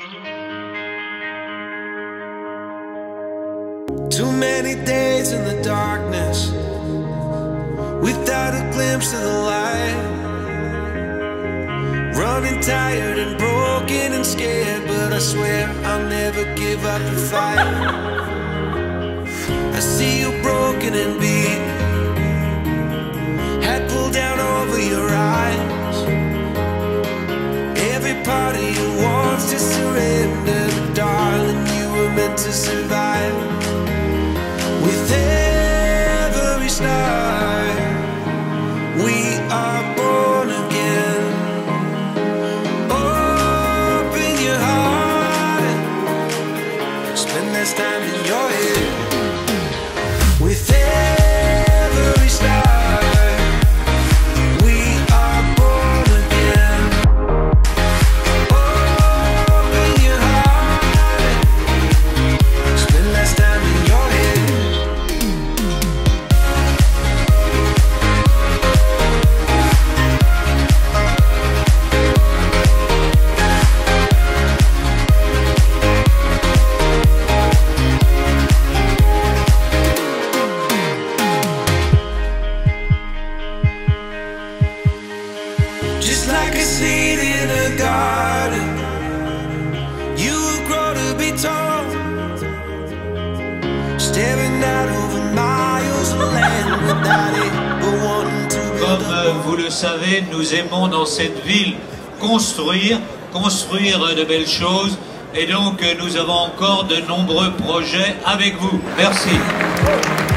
Too many days in the darkness, without a glimpse of the light. Running tired and broken and scared, but I swear I'll never give up the fight. I see you broken and beat, head pulled down over your eyes. Every part of you wants to surrender, but darling, you were meant to survive. With every star, we are born again. Open your heart, spend less time in your head. With every star, we are born again. Open your heart, spend less time in your head. Just like a seed in a garden, you will grow to be tall, staring out over miles of land without ever wanting to build Comme up. vous le savez, nous aimons dans cette ville construire de belles choses, et donc nous avons encore de nombreux projets avec vous. Merci.